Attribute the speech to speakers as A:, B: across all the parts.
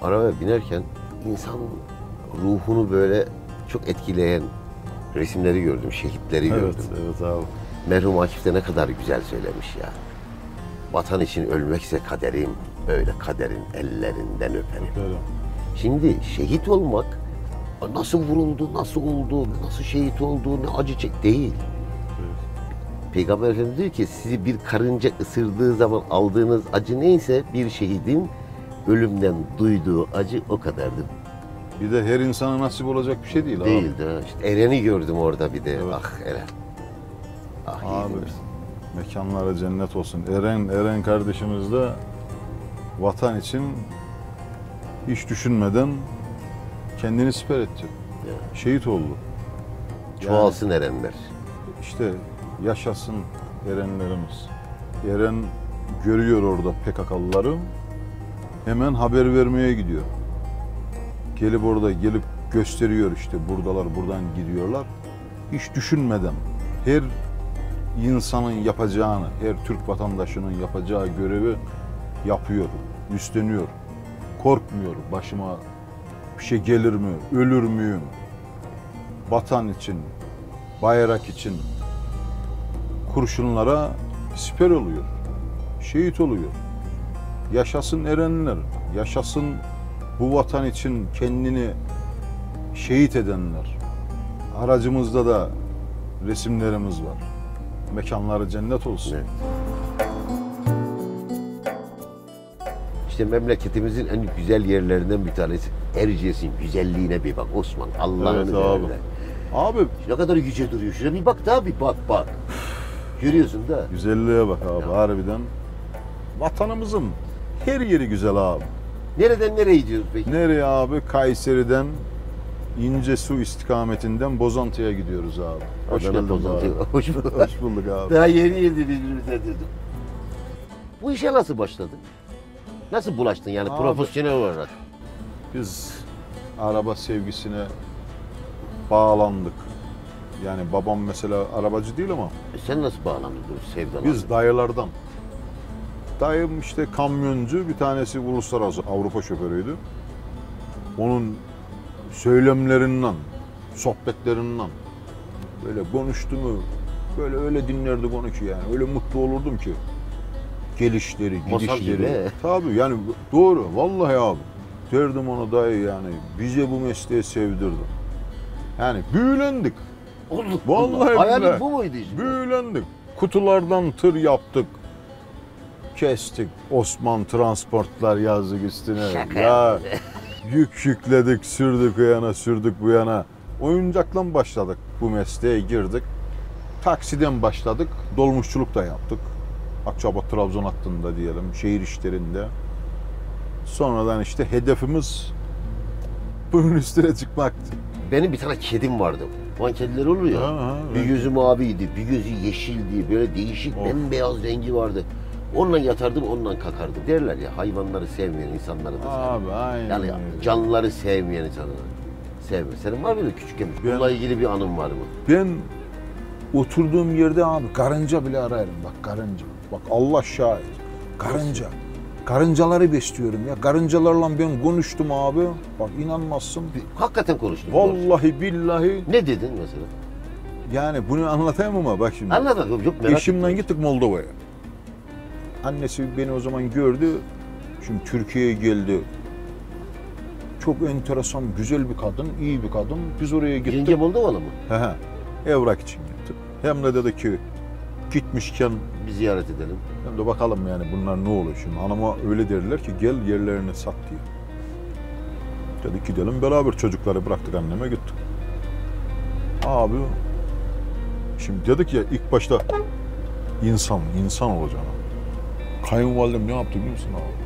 A: arabaya binerken insan ruhunu böyle çok etkileyen resimleri gördüm, şehitleri gördüm.
B: Evet abi.
A: Merhum Akif de ne kadar güzel söylemiş ya. Vatan için ölmekse kaderim, öyle kaderin ellerinden öperim.
B: Öyle.
A: Şimdi şehit olmak nasıl vuruldu, nasıl oldu, nasıl şehit oldu, ne acı çek değil. Peygamber Efendimiz diyor ki sizi bir karınca ısırdığı zaman aldığınız acı neyse bir şehidin ölümden duyduğu acı o kadardır.
B: Bir de her insana nasip olacak bir şey değil abi.
A: Değildi. İşte Eren'i gördüm orada bir de.
B: Evet.
A: Ah Eren. Ah
B: Abi
A: yiğidimiz.
B: mekanları cennet olsun. Eren kardeşimiz de vatan için hiç düşünmeden kendini siper etti.
A: Ya.
B: Şehit oldu.
A: Çoğalsın Erenler.
B: İşte yaşasın Erenlerimiz. Eren görüyor orada PKK'lıları. Hemen haber vermeye gidiyor. Gelip orada gösteriyor işte buradalar, buradan gidiyorlar. Hiç düşünmeden her insanın yapacağını, her Türk vatandaşının yapacağı görevi yapıyor, üstleniyor. Korkmuyor, başıma bir şey gelir mi, ölür müyüm? Vatan için, bayrak için kurşunlara siper oluyor, şehit oluyor. Yaşasın erenler, yaşasın bu vatan için kendini şehit edenler. Aracımızda da resimlerimiz var. Mekanları cennet olsun.
A: Evet. İşte memleketimizin en güzel yerlerinden bir tanesi. Erciyes'in güzelliğine bir bak Osman. Allah'ını
B: Evet abi.
A: seversen.
B: Abi
A: Ne kadar yüce duruyor. Şuna bir bak daha bir bak. Görüyorsun da.
B: güzelliğe bak abi harbiden. Vatanımızın her yeri güzel abi.
A: Nereden nereye gidiyoruz peki?
B: Nereye abi? Kayseri'den İncesu istikametinden Bozantı'ya gidiyoruz abi. Hoş
A: Adana
B: geldin
A: Bozantı.
B: abi.
A: Hoş bulduk.
B: Hoş bulduk abi.
A: Daha yeni birbirimize dedim. Bu işe nasıl başladın? Nasıl bulaştın yani
B: Abi.
A: profesyonel olarak?
B: Biz araba sevgisine bağlandık. Yani babam mesela arabacı değil ama
A: Sen nasıl bağlandın bu sevdalar?
B: biz dayılardan. Dayım işte kamyoncu, bir tanesi uluslararası Avrupa şoförüydü. Onun söylemlerinden, sohbetlerinden böyle konuştu mu, böyle öyle dinlerdik onu ki yani. Öyle mutlu olurdum ki. Gelişleri,
A: Masal gibi,
B: gidişleri.
A: he.
B: Tabii yani doğru, vallahi abi. Derdim ona dayı yani, bize bu mesleği sevdirdi. Yani büyülendik.
A: Olduk.
B: Vallahi
A: Hayalin
B: billahi.
A: bu muydu işte?
B: Büyülendik. Kutulardan tır yaptık. Kestik. Osman Transportlar yazdık üstüne.
A: Şaka
B: Ya yükledik, sürdük o yana, sürdük bu yana. Oyuncakla başladık. Bu mesleğe girdik. Taksiden başladık. Dolmuşçuluk da yaptık. Akçabat Trabzon hattında diyelim, şehir işlerinde. Sonradan işte hedefimiz bunun üstüne çıkmaktı.
A: Benim bir tane kedim vardı. Van kedileri olur ya. Bir gözü maviydi, bir gözü yeşildi. Böyle değişik bembeyaz rengi vardı. Onunla yatardım, onunla kakardım. Derler ya hayvanları sevmeyen insanları da sevmez.
B: Abi aynen.
A: Yani
B: öyle.
A: canlıları sevmeyen insanları sevmez. Senin var mıydı küçükken? Bununla ilgili bir anın var mı?
B: Ben oturduğum yerde abi karınca bile ararım. Bak karınca. Bak Allah şahit. Karınca. Karıncaları besliyorum ya. Karıncalarla ben konuştum abi. Bak inanmazsın.
A: Hakikaten konuştum. doğrusu.
B: Vallahi billahi.
A: Ne dedin mesela?
B: Yani bunu anlatayım ama bak şimdi.
A: Anlat bakalım. Çok merak
B: Eşimle
A: ettim.
B: gittik Moldova'ya. Annesi beni o zaman gördü. Şimdi Türkiye'ye geldi. Çok enteresan, güzel bir kadın, iyi bir kadın. Biz oraya gittik.
A: Yenge Moldovalı mı?
B: He, evrak için gittik. Hem de dedi ki gitmişken
A: Bir ziyaret edelim.
B: hem de bakalım yani bunlar ne oluyor şimdi. Hanıma öyle derler ki gel yerlerini sat diye. Dedik gidelim beraber çocukları bıraktık anneme gittik. Abi şimdi dedik ya ilk başta insan olacağını. Kayınvalidem ne yaptı biliyor musun abi?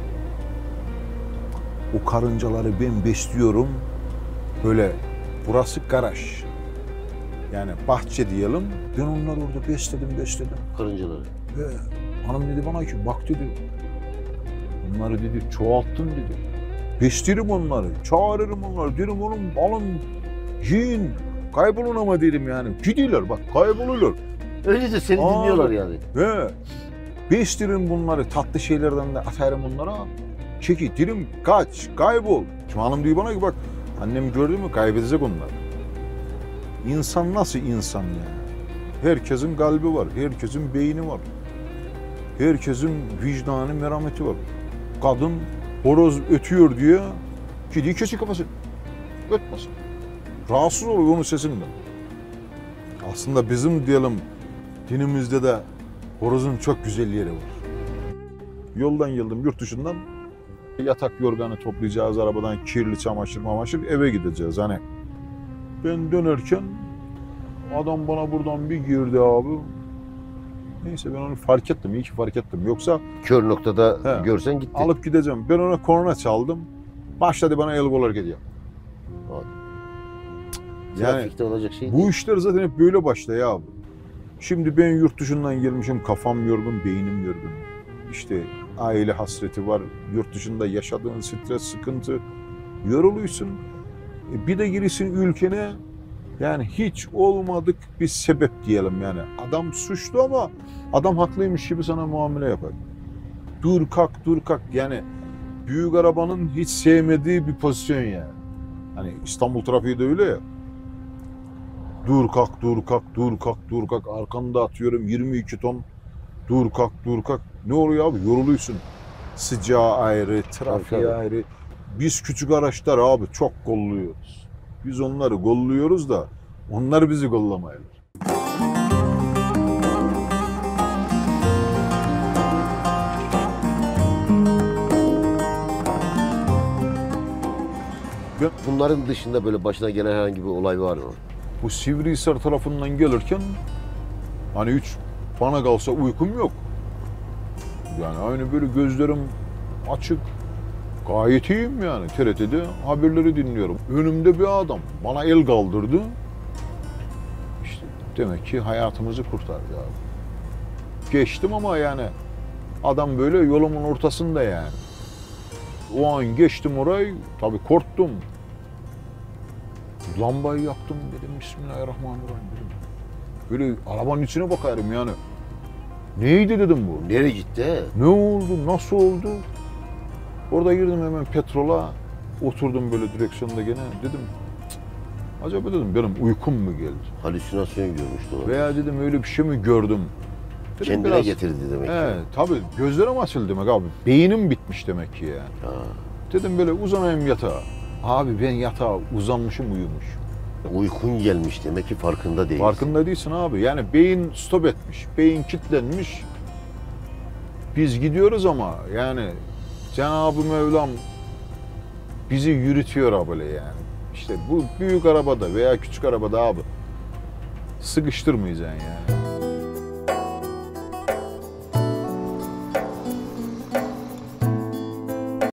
B: O karıncaları ben besliyorum. Böyle burası garaj. Yani bahçe diyelim. Ben onları orada besledim.
A: Karıncaları.
B: Ve hanım dedi bana ki bak dedi. Bunları dedi çoğalttın dedi. Beslerim onları. Çağırırım onları. Derim oğlum alın yiyin. Kaybolun ama derim yani. Gidiyorlar bak kayboluyorlar.
A: Öyle de seni dinliyorlar yani.
B: Ve beslerim bunları tatlı şeylerden de atarım onlara. Çeki, dilim kaç, kaybol. Şimdi hanım diyor bana ki bak, annem gördü mü kaybedecek onlar. İnsan nasıl insan yani? Herkesin kalbi var, herkesin beyni var. Herkesin vicdanı, merhameti var. Kadın horoz ötüyor diye gidiyor keçi kafası. Ötmesin. Rahatsız oluyor onun sesinden. Aslında bizim diyelim dinimizde de horozun çok güzel yeri var. Yoldan geldim yurt dışından. Yatak yorganı toplayacağız arabadan, kirli çamaşır mamaşır eve gideceğiz hani. Ben dönerken adam bana buradan bir girdi abi. Neyse ben onu fark ettim, iyi ki fark ettim. Yoksa
A: Kör noktada
B: He.
A: görsen gitti.
B: alıp gideceğim. Ben ona korna çaldım. Başladı bana el kol hareketi yap. Yani
A: Trafikte olacak şey
B: bu
A: değil.
B: işler zaten hep böyle başlıyor abi. Şimdi ben yurt dışından gelmişim, kafam yorgun, beynim yorgun. İşte aile hasreti var, yurt dışında yaşadığın stres, sıkıntı, yoruluyorsun. Bir de girişin ülkene, yani hiç olmadık bir sebep diyelim yani. Adam suçlu ama adam haklıymış gibi sana muamele yapar. Dur kalk, dur kalk. Yani büyük arabanın hiç sevmediği bir pozisyon yani. Hani İstanbul trafiği de öyle ya. Dur kalk, dur kalk, dur kalk, dur kalk. Arkanda atıyorum 22 ton. Dur kalk, dur kalk. Ne oluyor abi? Yoruluyorsun. Sıcağı ayrı, trafiği
A: Tabii.
B: ayrı. Biz küçük araçlar abi çok kolluyoruz. Biz onları golluyoruz da onlar bizi gollamayalım.
A: Bunların dışında böyle başına gelen herhangi bir olay var mı?
B: Bu Sivrihisar tarafından gelirken hani hiç bana kalsa uykum yok. Yani aynı böyle gözlerim açık. Gayet iyiyim yani. TRT'de haberleri dinliyorum. Önümde bir adam bana el kaldırdı. İşte demek ki hayatımızı kurtardı abi. Geçtim ama yani adam böyle yolumun ortasında yani. O an geçtim orayı, tabii korktum. Lambayı yaktım dedim, Bismillahirrahmanirrahim dedim. Böyle arabanın içine bakarım yani. Neydi dedim bu?
A: Nereye gitti?
B: Ne oldu, nasıl oldu? Orada girdim hemen petrola, oturdum böyle direksiyonda gene. Dedim, "Cık, acaba dedim benim uykum mu geldi?
A: Halüsinasyon görmüştü o.
B: Veya dedim öyle bir şey mi gördüm? Dedim,
A: Kendine getirdi demek ki.
B: He, tabii gözlerim açıldı demek abi. Beynim bitmiş demek ki yani.
A: Ha.
B: Dedim böyle uzanayım yatağa. Abi ben yatağa uzanmışım uyumuş.
A: Uykun gelmiş demek ki farkında değilsin.
B: Farkında değilsin abi. Yani beyin stop etmiş. Beyin kilitlenmiş. Biz gidiyoruz ama yani Cenab-ı Mevlam bizi yürütüyor abi böyle yani. İşte bu büyük arabada veya küçük arabada abi sıkıştırmayacaksın yani.